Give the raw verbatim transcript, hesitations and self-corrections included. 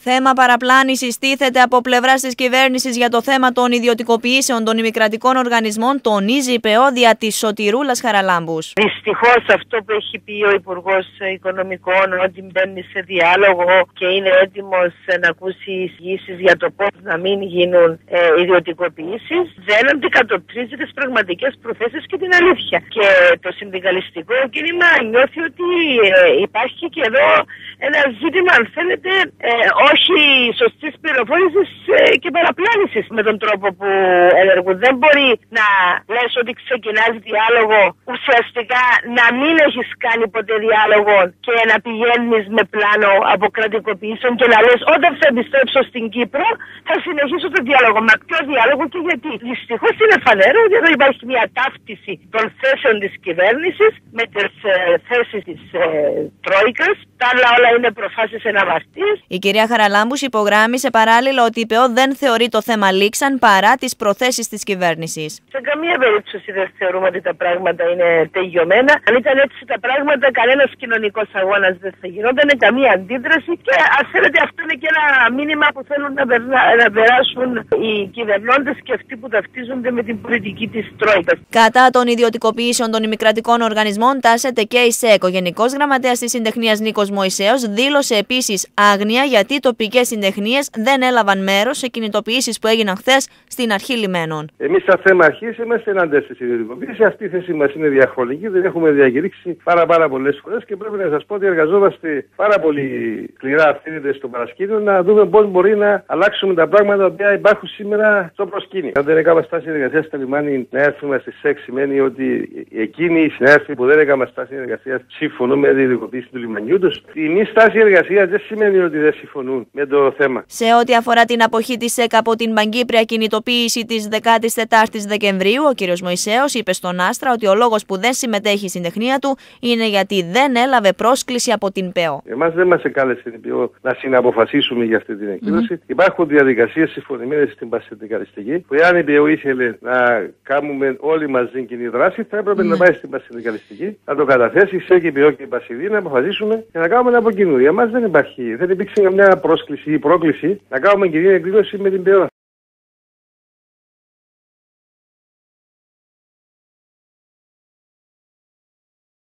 Θέμα παραπλάνησης τίθεται από πλευράς της κυβέρνησης για το θέμα των ιδιωτικοποιήσεων των ημικρατικών οργανισμών, τονίζει η ΠΕΟ δια της Σωτηρούλας Χαραλάμπους. Δυστυχώς αυτό που έχει πει ο Υπουργός Οικονομικών, ότι μπαίνει σε διάλογο και είναι έτοιμος να ακούσει εισηγήσεις για το πώς να μην γίνουν ε, ιδιωτικοποιήσεις, δεν αντικατοπτρίζει τις πραγματικές προθέσεις και την αλήθεια. Και το συνδικαλιστικό κίνημα νιώθει ότι ε, υπάρχει και εδώ ένα ζήτημα, αν θέλετε, ε, όχι σωστής πληροφόρησης ε, και παραπλάνησης με τον τρόπο που ενεργούν. Δεν μπορεί να λες ότι ξεκινάς διάλογο, ουσιαστικά να μην έχεις κάνει ποτέ διάλογο και να πηγαίνεις με πλάνο αποκρατικοποιήσεων και να λες όταν θα επιστρέψω στην Κύπρο θα συνεχίσω το διάλογο. Μα ποιο διάλογο και γιατί? Δυστυχώς είναι φανερό ότι εδώ υπάρχει μια ταύτιση των θέσεων της κυβέρνησης με τις ε, θέσεις της ε, Τρόικας. Τα άλλα όλα είναι προφάσεις εναμαρτίας. Η κυρία Χαραλάμπους υπογράμμισε παράλληλα ότι η ΠΕΟ δεν θεωρεί το θέμα λήξαν παρά τις προθέσεις της κυβέρνησης. Σε καμία περίπτωση δεν θεωρούμε ότι τα πράγματα είναι τελειωμένα. Αν ήταν έτσι τα πράγματα, κανένας κοινωνικός αγώνας δεν θα γινόταν, καμία αντίδραση. Και αν θέλετε, αυτό είναι και ένα μήνυμα που θέλουν να, περνά, να περάσουν οι κυβερνώντες και αυτοί που ταυτίζονται με την πολιτική της Τρόικας. Κατά των ιδιωτικοποιήσεων των ημικρατικών οργανισμών τάσεται και η ΣΕΚ. Ο Γενικός Γραμματέας της Συντεχνίας Νίκος Μωυσέος δήλωσε επίσης άγνοια γιατί τοπικές συντεχνίες δεν έλαβαν μέρος σε κινητοποιήσεις που έγιναν χθες στην αρχή λιμένων. Εμείς, σαν θέμα αρχής, είμαστε ενάντια στις ιδιωτικοποιήσεις. Αυτή η θέση μας είναι διαχρονική, δεν έχουμε διακηρύξει πάρα, πάρα πολλές φορές και πρέπει να σας πω ότι εργαζόμαστε πάρα πολύ σκληρά αυθύνεται στο παρασκήνιο να δούμε πώς μπορεί να αλλάξουμε τα πράγματα που υπάρχουν σήμερα στο προσκήνιο. Αν δεν έκανα στάση εργασίας στα λιμάνι, να έρθουμε στη ΣΕΚ σημαίνει ότι εκείνοι οι συνάδελφοι που δεν έκαναν στάση εργασίας συμφωνούν με την ιδιωτικοποίηση του λιμανιού τους. Η μη στάση εργασίας δεν σημαίνει ότι δεν συμφωνούν με το θέμα. Σε ό,τι αφορά την αποχή της ΣΕΚ από την Παγκύπρια κινητοποίηση της δεκάτης τέταρτης Δεκεμβρίου, ο κ. Μωυσέος είπε στον Άστρα ότι ο λόγος που δεν συμμετέχει στην τεχνία του είναι γιατί δεν έλαβε πρόσκληση από την ΠΕΟ. Εμάς δεν μας εκάλεσε η ΠΕΟ να συναποφασίσουμε για αυτή την εκδήλωση. Mm-hmm. Υπάρχουν διαδικασίες συμφωνημένες στην Πασινδικαλιστική, που εάν η ΠΕΟ ήθελε να κάνουμε όλοι μαζί κοινή δράση, θα έπρεπε mm-hmm. να πάει στην Πασινδικαλιστική, να το καταθέσει η ΣΕΚ, η ΠΕΟ και η Πασιδή, να αποφασίσουμε και να κάνουμε από κοινού. Για εμάς δεν υπάρχει, δεν υπήρξε καμιά πρόσκληση ή πρόκληση να κάνουμε κοινή εκδήλωση με την ΠΕΟ.